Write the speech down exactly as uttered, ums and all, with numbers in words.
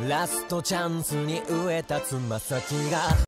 ラストチャンスに植えたつま先が